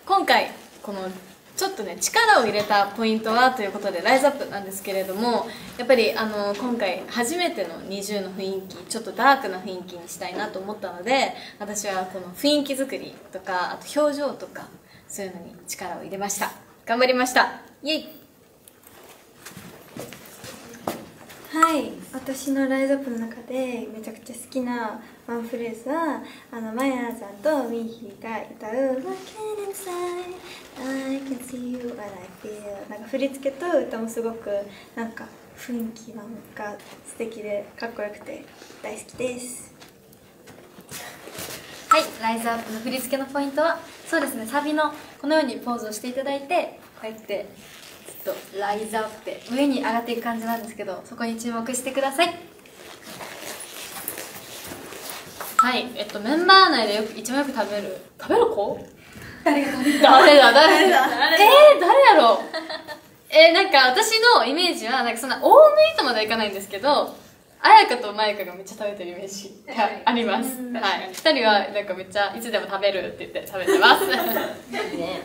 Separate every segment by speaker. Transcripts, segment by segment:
Speaker 1: 今回このちょっとね力を入れたポイントはということでライズアップなんですけれども、やっぱり今回初めての20の雰囲気、ちょっとダークな雰囲気にしたいなと思ったので、私はこの雰囲気作りとか、あと表情とかそういうのに力を入れました。頑張りました。イエイ。
Speaker 2: はい、私のライズアップの中でめちゃくちゃ好きなワンフレーズはマヤさんとミーヒーが歌う「What can inside I can see you what I feel」、なんか振り付けと歌もすごくなんか雰囲気なんか素敵でかっこよくて大好きです。
Speaker 1: はい、ライズアップの振り付けのポイントはそうですね、サビのこのようにポーズをしていただいて、こうやってちょっとライズアップで上に上がっていく感じなんですけど、そこに注目してください。はい、メンバー内で一番よく食べる子誰だ誰やろう。なんか私のイメージはなんかそんな大食いとまではいかないんですけど、彩香とマユカがめっちゃ食べてるイメージがあります。はい、2人はなんかめっちゃいつでも食べるって言って食べてますね。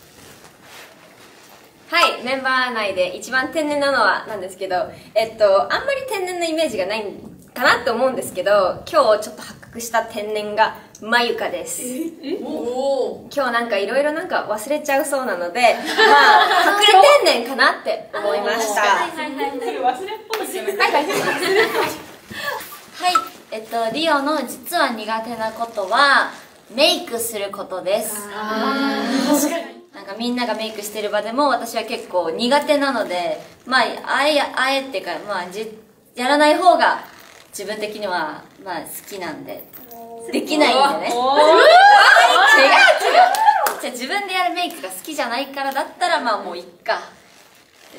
Speaker 3: はい、メンバー内で一番天然なのはなんですけど、あんまり天然なイメージがないかなと思うんですけど、今日ちょっと発覚した天然がまゆかです。今日なんかいろいろなんか忘れちゃうそうなので、まあ隠れ天然かなって思いました。
Speaker 1: 忘れっぽいですよね。
Speaker 4: はい、リオの実は苦手なことはメイクすることです。
Speaker 1: 確かに。
Speaker 4: なんかみんながメイクしてる場でも私は結構苦手なので、まああえっていうか、まあやらない方が自分的にはまあ好きなんで、できないんでね。違う。じゃあ自分でやるメイクが好きじゃないからだったらまあもういっかです。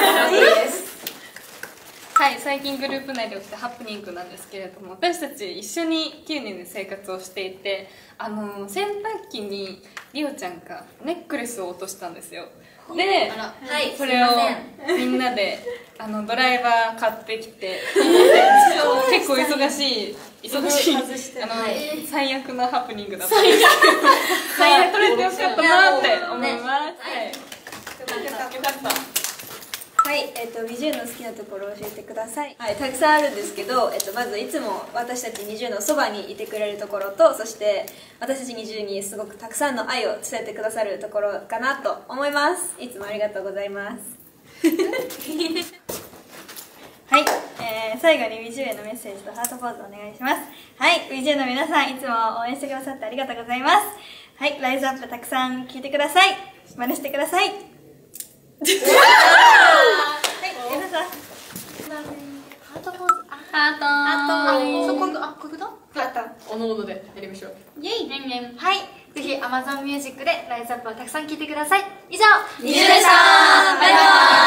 Speaker 1: はい、最近グループ内で起きたハプニングなんですけれども、私たち一緒に9年で生活をしていて、洗濯機にリオちゃんがネックレスを落としたんですよ。で、それをみんなでドライバー買ってきて結構忙しい最悪なハプニングだったんですけど、撮れてよかったなって思います。よかった。
Speaker 2: はい、20の好きなところを教えてください。はい、たくさんあるんですけど、まずいつも私たち20のそばにいてくれるところと、そして私たち20にすごくたくさんの愛を伝えてくださるところかなと思います。いつもありがとうございます。はい、最後に WiziU へのメッセージとハートポーズお願いします。はい、WiziU の皆さんいつも応援してくださってありがとうございます。はい、ライズアップたくさん聞いてください。真似してください。はい、皆さん。
Speaker 4: ハートポーズ。
Speaker 1: そこ
Speaker 4: ここだ。
Speaker 1: おのおのでやりましょう。
Speaker 4: イエイ。はい、ぜひ Amazon Music でライズアップをたくさん聞いてください。以上、20でした。バイバイ。